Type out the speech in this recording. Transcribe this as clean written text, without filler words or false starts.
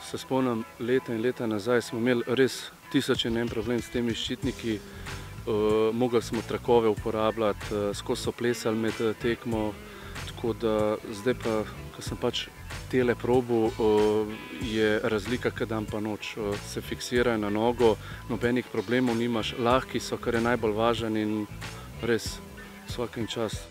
se spomnim, leta in leta nazaj smo imeli res 1001 problem s temi ščitniki. Mogli smo trakove uporabljati, skozi so plesali med tekmo, tako da zdaj pa, ko sem pač tele probal, je razlika kot dan pa noč. Se fiksirajo na nogo, nobenih problemov nimaš, lahki so, kar je najbolj važno in res vsakim čast.